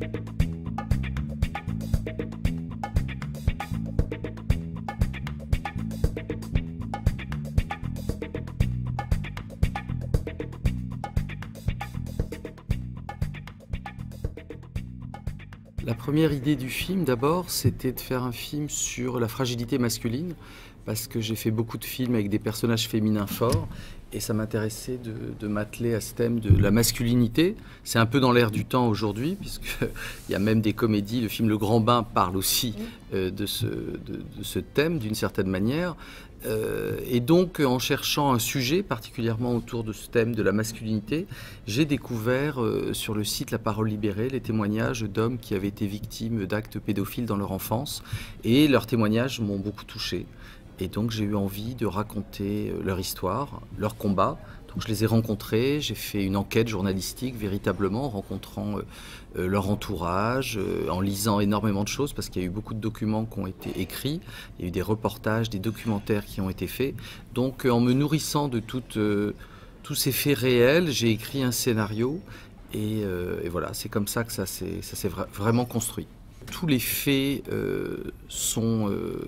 La première idée du film, d'abord, c'était de faire un film sur la fragilité masculine, parce que j'ai fait beaucoup de films avec des personnages féminins forts, et ça m'intéressait de m'atteler à ce thème de la masculinité. C'est un peu dans l'air du temps aujourd'hui, puisqu'il y a même des comédies. Le film Le Grand Bain parle aussi de ce thème, d'une certaine manière. Et donc, en cherchant un sujet particulièrement autour de ce thème de la masculinité, j'ai découvert sur le site La Parole Libérée les témoignages d'hommes qui avaient été victimes d'actes pédophiles dans leur enfance. Et leurs témoignages m'ont beaucoup touché. Et donc, j'ai eu envie de raconter leur histoire, leur combat. Donc, je les ai rencontrés, j'ai fait une enquête journalistique véritablement en rencontrant leur entourage, en lisant énormément de choses parce qu'il y a eu beaucoup de documents qui ont été écrits, il y a eu des reportages, des documentaires qui ont été faits. Donc en me nourrissant de tous ces faits réels, j'ai écrit un scénario et voilà, c'est comme ça que ça s'est vraiment construit. Tous les faits sont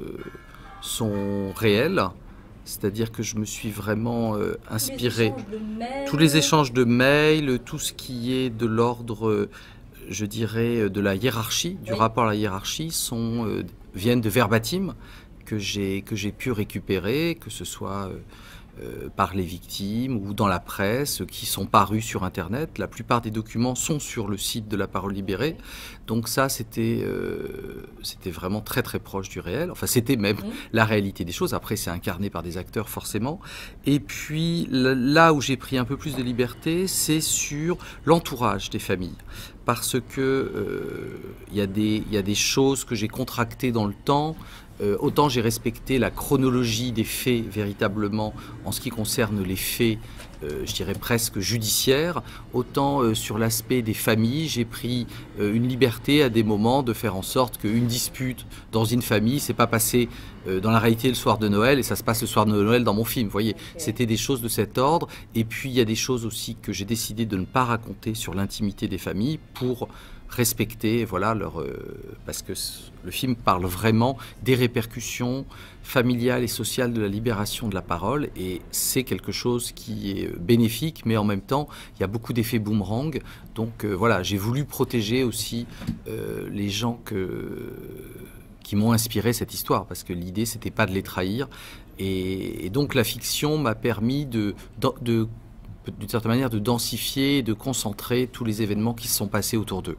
réels. C'est-à-dire que je me suis vraiment inspiré. Tous les échanges de mails, tout ce qui est de l'ordre, je dirais, de la hiérarchie, du rapport à la hiérarchie, viennent de verbatim que j'ai pu récupérer, que ce soit par les victimes ou dans la presse, qui sont parus sur Internet. La plupart des documents sont sur le site de La Parole Libérée. Donc ça, c'était vraiment très très proche du réel. Enfin, c'était même la réalité des choses. Après, c'est incarné par des acteurs, forcément. Et puis, là où j'ai pris un peu plus de liberté, c'est sur l'entourage des familles. Parce que y a des choses que j'ai contractées dans le temps. Autant j'ai respecté la chronologie des faits véritablement en ce qui concerne les faits, je dirais presque judiciaires, autant sur l'aspect des familles, j'ai pris une liberté à des moments de faire en sorte qu'une dispute dans une famille, c'est pas passé dans la réalité le soir de Noël et ça se passe le soir de Noël dans mon film. Vous voyez, c'était des choses de cet ordre. Et puis il y a des choses aussi que j'ai décidé de ne pas raconter sur l'intimité des familles pour respecter, voilà, parce que le film parle vraiment des répercussions familiales et sociales de la libération de la parole, et c'est quelque chose qui est bénéfique, mais en même temps, il y a beaucoup d'effets boomerang. Donc voilà, j'ai voulu protéger aussi les gens qui m'ont inspiré cette histoire, parce que l'idée, c'était pas de les trahir. Et donc la fiction m'a permis d'une certaine manière, de densifier, de concentrer tous les événements qui se sont passés autour d'eux.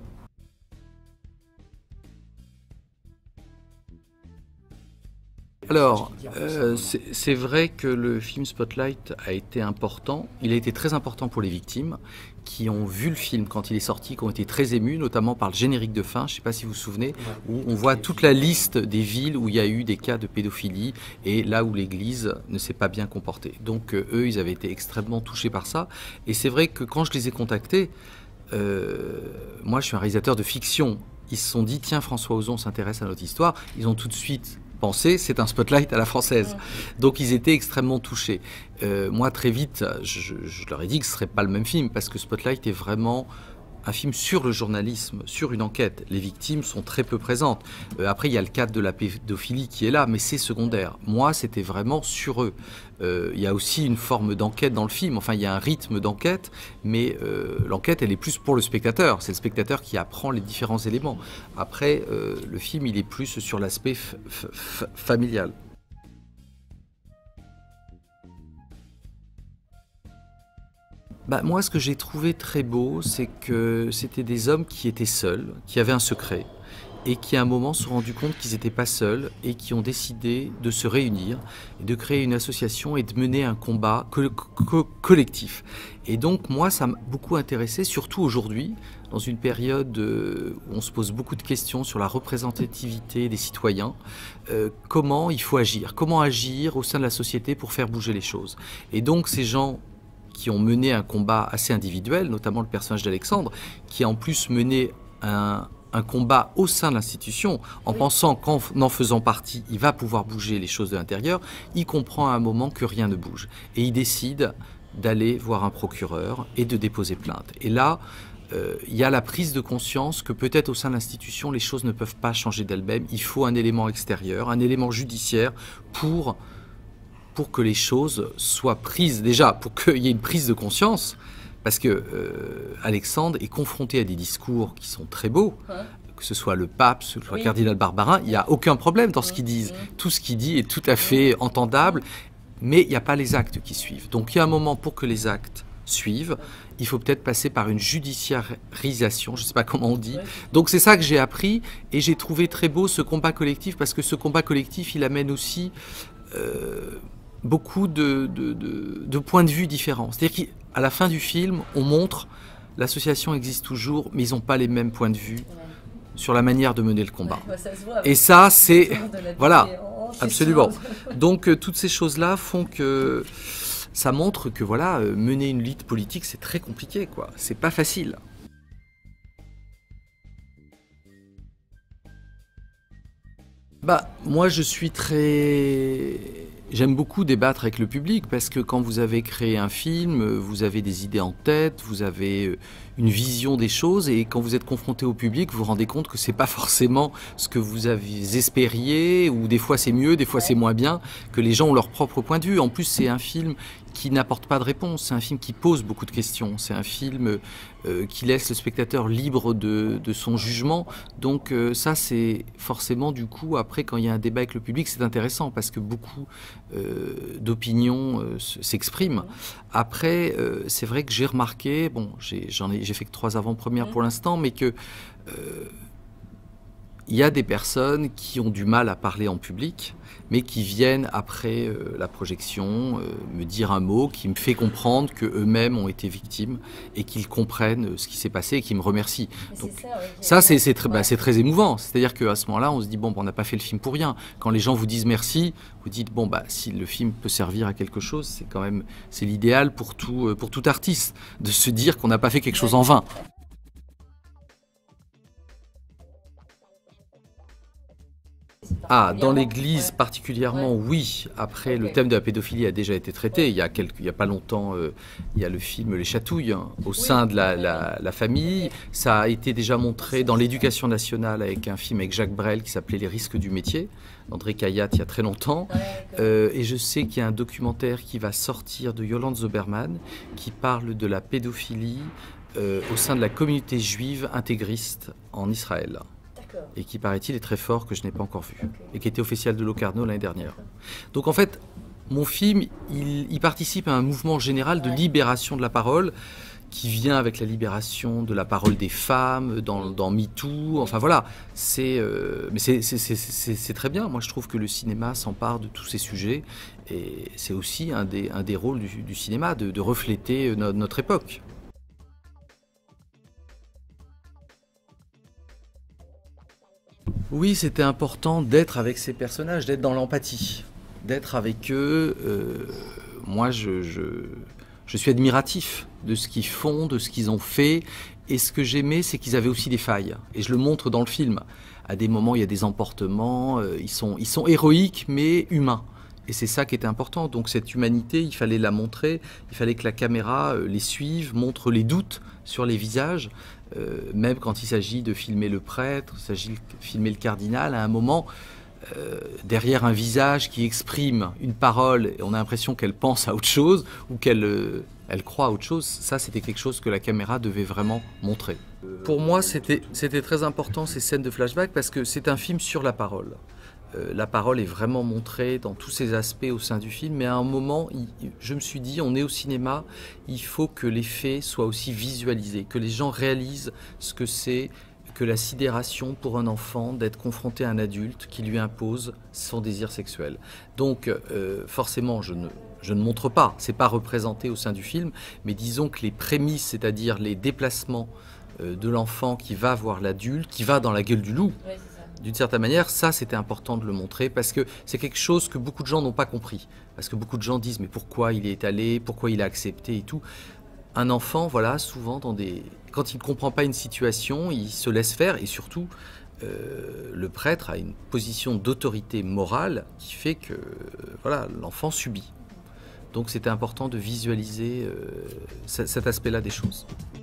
Alors, c'est vrai que le film Spotlight a été important. Il a été très important pour les victimes qui ont vu le film quand il est sorti, qui ont été très émus, notamment par le générique de fin, je ne sais pas si vous vous souvenez, où on voit toute la liste des villes où il y a eu des cas de pédophilie et là où l'Église ne s'est pas bien comportée. Donc eux, ils avaient été extrêmement touchés par ça. Et c'est vrai que quand je les ai contactés, moi je suis un réalisateur de fiction, ils se sont dit, tiens, François Ozon s'intéresse à notre histoire. Ils ont tout de suite pensé, c'est un Spotlight à la française. Donc ils étaient extrêmement touchés. Moi, très vite, je leur ai dit que ce ne serait pas le même film, parce que Spotlight est vraiment un film sur le journalisme, sur une enquête. Les victimes sont très peu présentes. Après, il y a le cadre de la pédophilie qui est là, mais c'est secondaire. Moi, c'était vraiment sur eux. Il y a aussi une forme d'enquête dans le film. Enfin, il y a un rythme d'enquête, mais l'enquête, elle est plus pour le spectateur. C'est le spectateur qui apprend les différents éléments. Après, le film, il est plus sur l'aspect familial. Moi, ce que j'ai trouvé très beau, c'est que c'était des hommes qui étaient seuls, qui avaient un secret, et qui à un moment se sont rendus compte qu'ils n'étaient pas seuls, et qui ont décidé de se réunir, et de créer une association et de mener un combat collectif. Et donc moi, ça m'a beaucoup intéressé, surtout aujourd'hui, dans une période où on se pose beaucoup de questions sur la représentativité des citoyens, comment il faut agir, comment agir au sein de la société pour faire bouger les choses. Et donc ces gens qui ont mené un combat assez individuel, notamment le personnage d'Alexandre, qui a en plus mené un combat au sein de l'institution, en pensant qu'en en faisant partie, il va pouvoir bouger les choses de l'intérieur, il comprend à un moment que rien ne bouge. Et il décide d'aller voir un procureur et de déposer plainte. Et là, il y a la prise de conscience que peut-être au sein de l'institution, les choses ne peuvent pas changer d'elles-mêmes. Il faut un élément extérieur, un élément judiciaire pour que les choses soient prises, déjà pour qu'il y ait une prise de conscience, parce que Alexandre est confronté à des discours qui sont très beaux, que ce soit le pape, que ce soit le cardinal Barbarin, il n'y a aucun problème dans ce qu'ils disent. Tout ce qu'il dit est tout à fait entendable, mais il n'y a pas les actes qui suivent. Donc il y a un moment pour que les actes suivent, il faut peut-être passer par une judiciarisation, je ne sais pas comment on dit. Donc c'est ça que j'ai appris, et j'ai trouvé très beau ce combat collectif, parce que ce combat collectif, il amène aussi beaucoup de points de vue différents. C'est-à-dire qu'à la fin du film, on montre l'association existe toujours, mais ils n'ont pas les mêmes points de vue sur la manière de mener le combat. Et ça, c'est... Voilà, absolument. Donc toutes ces choses-là font que... Ça montre que voilà, mener une lutte politique, c'est très compliqué, quoi. C'est pas facile. Moi, je suis très... J'aime beaucoup débattre avec le public parce que quand vous avez créé un film, vous avez des idées en tête, vous avez une vision des choses, et quand vous êtes confronté au public, vous vous rendez compte que c'est pas forcément ce que vous avez espériez, ou des fois c'est mieux, des fois c'est moins bien, que les gens ont leur propre point de vue. En plus, c'est un film qui n'apporte pas de réponse, c'est un film qui pose beaucoup de questions, c'est un film qui laisse le spectateur libre de son jugement. Donc ça, c'est forcément, du coup, après, quand il y a un débat avec le public, c'est intéressant parce que beaucoup d'opinions s'expriment. Après, c'est vrai que j'ai remarqué, bon, j'ai fait que 3 avant-premières pour l'instant, mais que il y a des personnes qui ont du mal à parler en public, mais qui viennent après la projection me dire un mot qui me fait comprendre qu'eux-mêmes ont été victimes et qu'ils comprennent ce qui s'est passé et qui me remercient. Donc ça, c'est très émouvant. C'est-à-dire qu'à ce moment-là, on se dit, bon, on n'a pas fait le film pour rien. Quand les gens vous disent merci, vous dites, bon, si le film peut servir à quelque chose, c'est quand même l'idéal pour tout artiste, de se dire qu'on n'a pas fait quelque chose en vain. Dans l'Église particulièrement, oui. Après, le thème de la pédophilie a déjà été traité. Il y a pas longtemps, il y a le film Les Chatouilles, au sein de la famille. Ça a été déjà montré dans l'Éducation nationale avec un film avec Jacques Brel qui s'appelait Les risques du métier, d'André Cayatte, il y a très longtemps. Et je sais qu'il y a un documentaire qui va sortir de Yolande Zoberman qui parle de la pédophilie au sein de la communauté juive intégriste en Israël. Et qui, paraît-il, est très fort, que je n'ai pas encore vu, et qui était au Festival de Locarno l'année dernière. Donc en fait, mon film, il participe à un mouvement général de libération de la parole, qui vient avec la libération de la parole des femmes, dans MeToo, enfin voilà. Mais c'est très bien, moi je trouve que le cinéma s'empare de tous ces sujets, et c'est aussi un des rôles du cinéma, de refléter notre époque. Oui, c'était important d'être avec ces personnages, d'être dans l'empathie, d'être avec eux. Moi, je suis admiratif de ce qu'ils font, de ce qu'ils ont fait. Et ce que j'aimais, c'est qu'ils avaient aussi des failles. Et je le montre dans le film. À des moments, il y a des emportements. Ils sont héroïques, mais humains. Et c'est ça qui était important. Donc cette humanité, il fallait la montrer. Il fallait que la caméra les suive, montre les doutes sur les visages. Même quand il s'agit de filmer le prêtre, il s'agit de filmer le cardinal, à un moment, derrière un visage qui exprime une parole, et on a l'impression qu'elle pense à autre chose, ou qu'elle croit à autre chose, ça c'était quelque chose que la caméra devait vraiment montrer. Pour moi, c'était très important ces scènes de flashback, parce que c'est un film sur la parole. La parole est vraiment montrée dans tous ses aspects au sein du film, mais à un moment, je me suis dit, on est au cinéma, il faut que les faits soient aussi visualisés, que les gens réalisent ce que c'est que la sidération pour un enfant d'être confronté à un adulte qui lui impose son désir sexuel. Donc forcément, je ne montre pas, c'est pas représenté au sein du film, mais disons que les prémices, c'est-à-dire les déplacements de l'enfant qui va voir l'adulte, qui va dans la gueule du loup, d'une certaine manière, ça c'était important de le montrer parce que c'est quelque chose que beaucoup de gens n'ont pas compris. Parce que beaucoup de gens disent mais pourquoi il est allé, pourquoi il a accepté et tout. Un enfant, voilà, souvent quand il ne comprend pas une situation, il se laisse faire, et surtout le prêtre a une position d'autorité morale qui fait que voilà, l'enfant subit. Donc c'était important de visualiser cet aspect-là des choses.